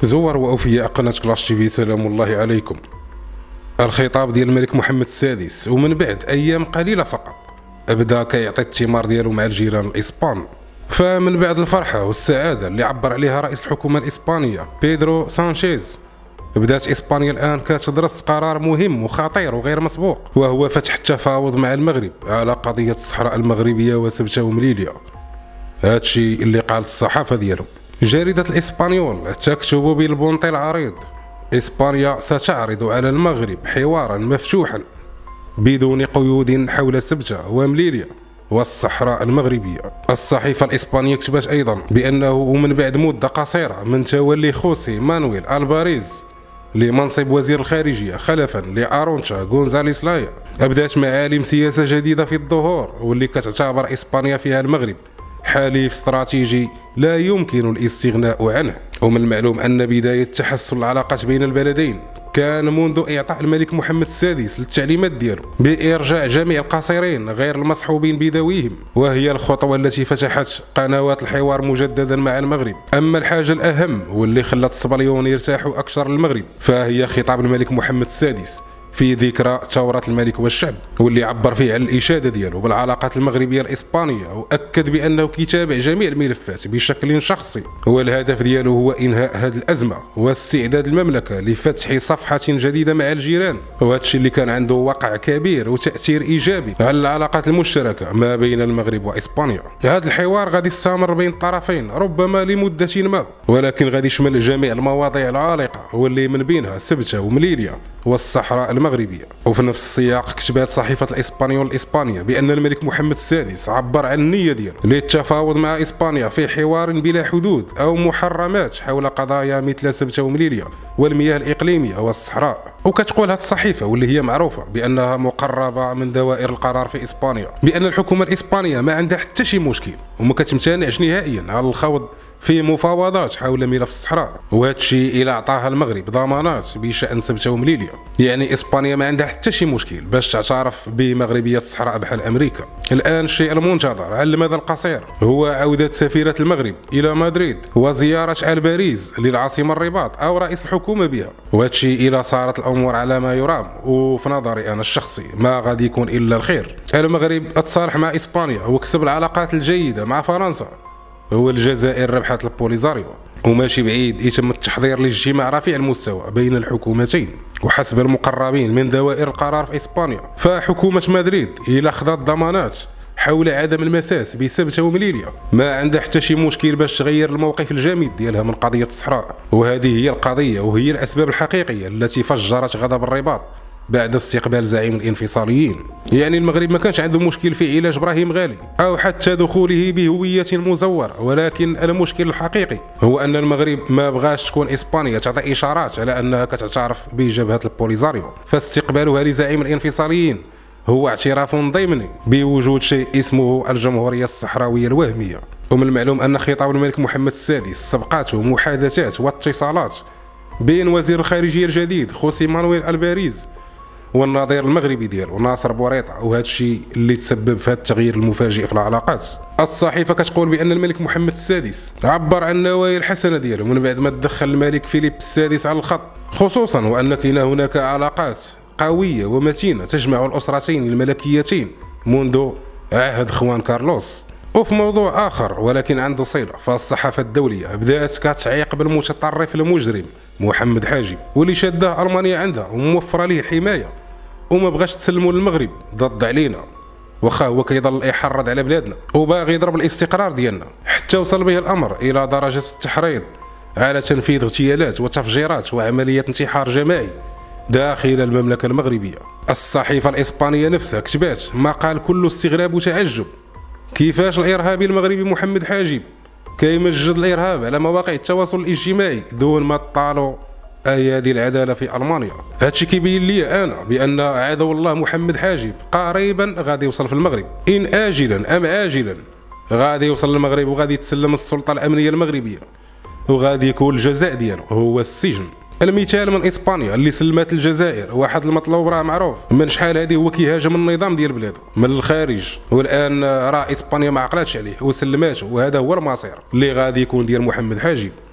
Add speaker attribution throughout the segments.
Speaker 1: زوار وأوفياء قناة كلاش تي في، سلام الله عليكم. الخطاب ديال الملك محمد السادس، ومن بعد أيام قليلة فقط بدأ كيعطي الثمار ديالو مع الجيران الإسبان. فمن بعد الفرحة والسعادة اللي عبر عليها رئيس الحكومة الإسبانية بيدرو سانشيز، بدات إسبانيا الآن كتدرس قرار مهم وخطير وغير مسبوق، وهو فتح التفاوض مع المغرب على قضية الصحراء المغربية وسبتة ومليليا. هادشي اللي قالت الصحافة ديالو. جريدة الإسبانيول تكتب بالبونطي العريض: إسبانيا ستعرض على المغرب حوارا مفتوحا بدون قيود حول سبتة ومليليا والصحراء المغربية. الصحيفة الإسبانية كتبت أيضا بأنه ومن بعد مدة قصيرة من تولي خوسي مانويل ألباريز لمنصب وزير الخارجية خلفا لأرونشا غونزاليس لايا، أبدأت معالم سياسة جديدة في الظهور، واللي كتعتبر إسبانيا فيها المغرب حليف استراتيجي لا يمكن الاستغناء عنه. ومن المعلوم أن بداية تحسن العلاقات بين البلدين كان منذ إعطاء الملك محمد السادس للتعليمات ديالو بإرجاع جميع القاصرين غير المصحوبين بذويهم، وهي الخطوة التي فتحت قنوات الحوار مجددا مع المغرب. أما الحاجة الأهم واللي خلت الصبليون يرتاحوا أكثر للمغرب فهي خطاب الملك محمد السادس في ذكرى ثورة الملك والشعب، واللي عبر فيه عن الإشادة ديالو بالعلاقات المغربية الإسبانية، وأكد بأنه كيتابع جميع الملفات بشكل شخصي، والهدف ديالو هو إنهاء هذه الأزمة واستعداد المملكة لفتح صفحة جديدة مع الجيران، وهذا الشيء اللي كان عنده وقع كبير وتأثير إيجابي على العلاقات المشتركة ما بين المغرب وإسبانيا. هذا الحوار غادي يستمر بين الطرفين ربما لمدة ما، ولكن غادي يشمل جميع المواضيع العالقة واللي من بينها سبتة ومليليا والصحراء المغربية. وفي نفس السياق كتبت صحيفة الإسبانيول الإسبانية بأن الملك محمد السادس عبر عن النية ديالو للتفاوض مع إسبانيا في حوار بلا حدود أو محرمات حول قضايا مثل سبتة ومليليا والمياه الإقليمية والصحراء. وكتقول هذه الصحيفة واللي هي معروفة بأنها مقربة من دوائر القرار في إسبانيا بأن الحكومة الإسبانية ما عندها حتى شي مشكل وما كتمتنعش نهائيا على الخوض في مفاوضات حول ملف الصحراء، وهذا الشيء إلا عطاها المغرب ضمانات بشأن سبتة ومليليا. يعني إسبانيا ما عندها حتى شي مشكل باش تعترف بمغربية الصحراء بحال أمريكا. الآن الشيء المنتظر على المدى القصير هو عودة سفيرة المغرب إلى مدريد وزيارة الباريس للعاصمة الرباط أو رئيس الحكومة بها، وهذا الشيء إلا صارت الأمور على ما يرام وفي نظري أنا الشخصي ما غادي يكون إلا الخير. المغرب اتصالح مع إسبانيا وكسب العلاقات الجيدة مع فرنسا، هو الجزائر ربحت البوليزاريو، وماشي بعيد يتم التحضير لاجتماع رفيع المستوى بين الحكومتين. وحسب المقربين من دوائر القرار في إسبانيا فحكومة مدريد إلى أخذت ضمانات حول عدم المساس بسبتة ومليليا ما عندها حتى شي مشكل باش تغير الموقف الجامد ديالها من قضية الصحراء، وهذه هي القضية وهي الأسباب الحقيقية التي فجرت غضب الرباط بعد استقبال زعيم الانفصاليين. يعني المغرب ما كانش عنده مشكل في علاج ابراهيم غالي او حتى دخوله بهوية مزورة، ولكن المشكل الحقيقي هو ان المغرب ما بغاش تكون اسبانيا تعطي اشارات على انها كتعترف بجبهة البوليزاريو، فاستقبالها لزعيم الانفصاليين هو اعتراف ضمني بوجود شيء اسمه الجمهورية الصحراوية الوهمية. ومن المعلوم ان خطاب الملك محمد السادس سبقته محادثات واتصالات بين وزير الخارجية الجديد خوسي مانويل ألباريز والنظير المغربي ديالو ناصر بوريطة، وهذا الشيء اللي تسبب في هذا التغيير المفاجئ في العلاقات. الصحيفة كتقول بأن الملك محمد السادس عبر عن النوايا الحسنة ديالو من بعد ما تدخل الملك فيليب السادس على الخط، خصوصا وأن كاين هناك علاقات قوية ومتينة تجمع الأسرتين الملكيتين منذ عهد خوان كارلوس. وفي موضوع آخر ولكن عنده صلة، فالصحافة الدولية بدأت كتعيق بالمتطرف المجرم محمد حاجب واللي شاده ألمانيا عندها وموفرة ليه الحماية وما بغاش تسلموا للمغرب ضد علينا، واخا هو كيضل يحرض على بلادنا وباغي يضرب الاستقرار ديالنا، حتى وصل به الأمر إلى درجة التحريض على تنفيذ اغتيالات وتفجيرات وعمليات انتحار جماعي داخل المملكة المغربية. الصحيفة الإسبانية نفسها كتبات مقال كله استغراب وتعجب كيفاش الإرهابي المغربي محمد حاجب كيمجد الإرهاب على مواقع التواصل الاجتماعي دون ما تطالوا أيادي العدالة في ألمانيا. هادشي كيبين لي أنا بأن عدو الله محمد حاجب قريبا غادي يوصل في المغرب، إن آجلا أم عاجلا غادي يوصل للمغرب وغادي يتسلم السلطة الأمنية المغربية، وغادي يكون الجزاء ديالو هو السجن. المثال من اسبانيا اللي سلمت الجزائر، واحد المطلوب راه معروف من شحال هذه هو كيهاجم النظام ديال بلاده من الخارج، والان راه اسبانيا ما عقلاتش عليه وسلماته، وهذا هو المصير اللي غادي يكون ديال محمد حاجب.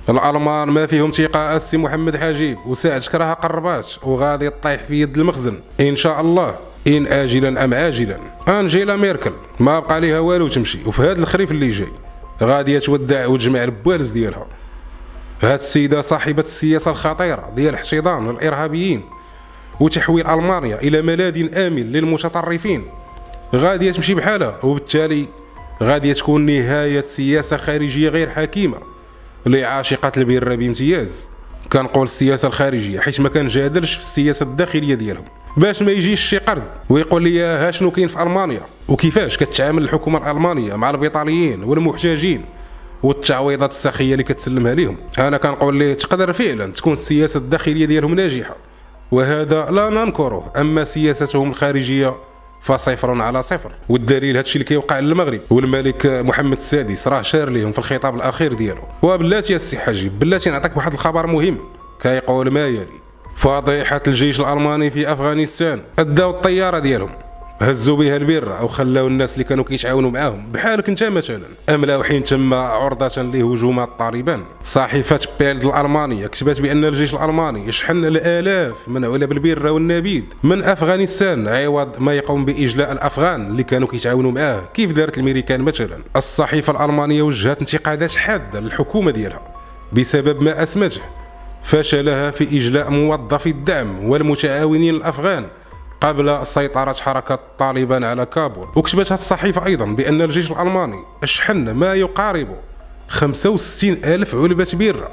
Speaker 1: الالمان ما فيهم ثقه السي محمد حجيب، وساعتك راه قربات وغادي تطيح في يد المخزن ان شاء الله، ان اجلا ام عاجلا. انجيلا ميركل ما بقى ليها والو تمشي، وفي هذا الخريف اللي جاي غاديه تودع وتجمع البوالز ديالها. هاد السيده صاحبه السياسه الخطيره ديال احتضان الارهابيين وتحويل المانيا الى ملاذ امن للمتطرفين غاديه تمشي بحالها، وبالتالي غاديه تكون نهايه سياسه خارجيه غير حكيمه لعاشقه البره بامتياز. كنقول السياسه الخارجيه حيت ما كنجادلش في السياسه الداخليه ديالهم، باش ما يجيش شي قرد ويقول لي ها شنو كاين في المانيا وكيفاش كتعامل الحكومه الالمانيه مع البيطاليين والمحتاجين والتعويضات السخيه اللي كتسلمها لهم. انا كنقول ليه تقدر فعلا تكون السياسه الداخليه ديالهم ناجحه، وهذا لا ننكره، اما سياستهم الخارجيه فصفر على صفر. والدليل هادشي اللي كيوقع للمغرب، والملك محمد السادس راه شار ليهم في الخطاب الاخير ديالو. وبلاتي يا السي حجيب، بلاتي نعطيك واحد الخبر مهم كيقول ما يلي: فضيحه الجيش الالماني في افغانستان، اداو الطياره ديالهم هزوا بها البره او خلاو الناس اللي كانوا كيتعاونوا معاهم بحالك انت مثلا املاو حين تم عرضه لهجومات طالبان. صحيفه بيلد الالمانيه كتبت بان الجيش الالماني يشحن الالاف من علب البره والنبيذ من افغانستان عوض ما يقوم باجلاء الافغان اللي كانوا كيتعاونوا معاه كيف دارت الامريكان مثلا. الصحيفه الالمانيه وجهت انتقادات حاده للحكومه ديالها بسبب ما اسمته فشلها في اجلاء موظفي الدعم والمتعاونين الافغان قبل سيطرة حركة طالبان على كابول. وكتبت الصحيفة أيضا بأن الجيش الألماني أشحن ما يقارب 65 ألف علبة بيرة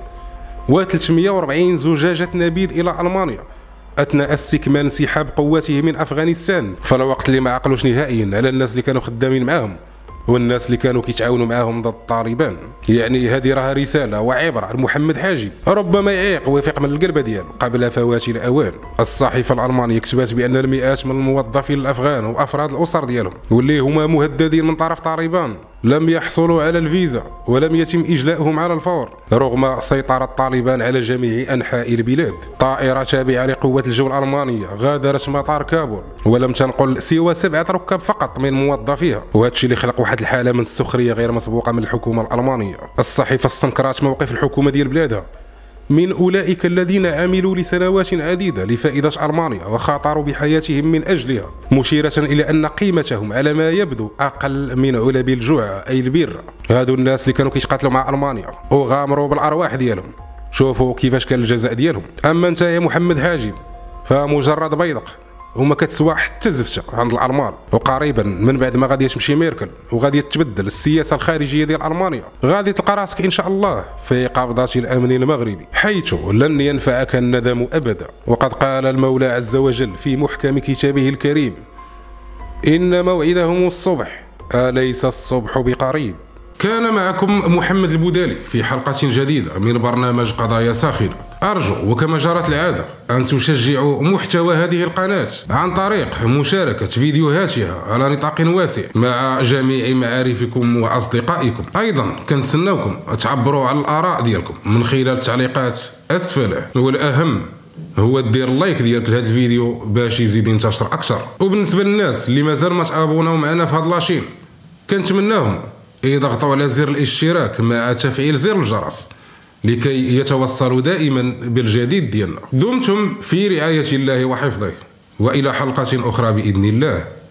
Speaker 1: و340 زجاجة نبيذ إلى ألمانيا أثناء استكمال انسحاب قواته من أفغانستان، في الوقت اللي ما عقلوش نهائيا على الناس اللي كانوا خدامين معاهم والناس اللي كانوا كيتعاونوا معاهم ضد الطالبان. يعني هذه راها رساله وعبره لمحمد حاجب، ربما يعيق ويفيق من القلبه ديالو قبل فوات الاوان. الصحيفه الالمانيه كتبت بان المئات من الموظفين الافغان وافراد الاسر ديالهم واللي هما مهددين من طرف طالبان لم يحصلوا على الفيزا ولم يتم اجلاؤهم على الفور رغم سيطره طالبان على جميع انحاء البلاد. طائره تابعه لقوات الجو الالمانيه غادرت مطار كابول ولم تنقل سوى 7 ركاب فقط من موظفيها، وهذا الشيء اللي خلق واحد الحاله من السخريه غير مسبوقه من الحكومه الالمانيه. الصحيفه استنكرت موقف الحكومه ديال بلادها من اولئك الذين عملوا لسنوات عديده لفائده المانيا وخاطروا بحياتهم من اجلها، مشيره الى ان قيمتهم على ما يبدو اقل من علب الجوع اي البيره. هادو الناس اللي كانوا كيتقاتلوا مع المانيا وغامروا بالارواح ديالهم، شوفوا كيفاش كان الجزاء ديالهم. اما انت يا محمد حاجب فمجرد بيضق وما كتسوى حتى زفته عند الالمان. وقريبا من بعد ما غادي تمشي ميركل وغادي تبدل السياسه الخارجيه ديال المانيا غادي تلقى راسك ان شاء الله في قبضه الامن المغربي، حيث لن ينفعك الندم ابدا. وقد قال المولى عز وجل في محكم كتابه الكريم: ان موعدهم الصبح اليس الصبح بقريب. كان معكم محمد البودالي في حلقة جديدة من برنامج قضايا ساخنة. أرجو وكما جرت العادة أن تشجعوا محتوى هذه القناة عن طريق مشاركة فيديوهاتها على نطاق واسع مع جميع معارفكم وأصدقائكم. أيضا كنتسناوكم تعبروا على الآراء ديالكم من خلال التعليقات أسفله، والأهم هو دير اللايك ديالك لهذا الفيديو باش يزيد ينتشر أكثر. وبالنسبة للناس اللي مازال ما تابوناو معنا في هاد لاشين كنتمناهم يضغطوا على زر الاشتراك مع تفعيل زر الجرس لكي يتوصلوا دائما بالجديد ديالنا. دمتم في رعاية الله وحفظه، وإلى حلقة أخرى بإذن الله.